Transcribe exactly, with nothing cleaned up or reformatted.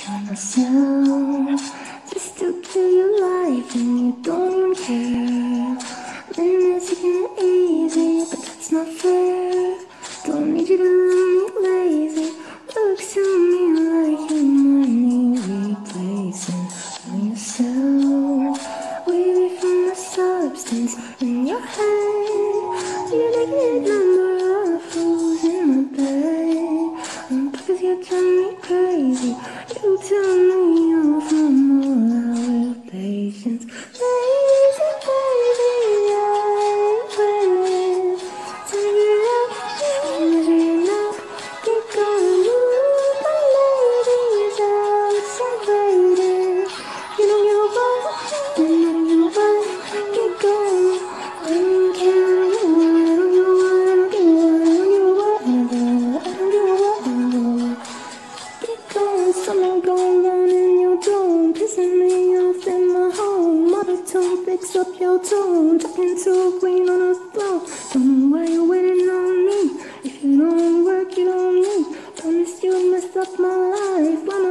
kill myself just to kill your life, and you don't even care. Then it's taking it easy, but that's not fair. Don't need you to love me lazy. Looks to me like you might need replacing. Kill yourself, away from the substance in your head. You're making it number of fools in my bed. And because you drive me crazy, you tell me off no more out of patience. Lazy baby, I will take it up, measure it up, get going. Move my ladies outside waiting. You don't give a fuck, and I don't give a fuck. Get going. I don't care anymore. I don't give a fuck. I don't give a fuck. I don't give a fuck. I don't give a fuck. Get going. Something going on in your dome, pissing me off in my home. Monotone, fix up your tone, talking to a queen on a throne. Don't know why you're waiting on me. If you don't work, you don't need. Promise you messed up my life.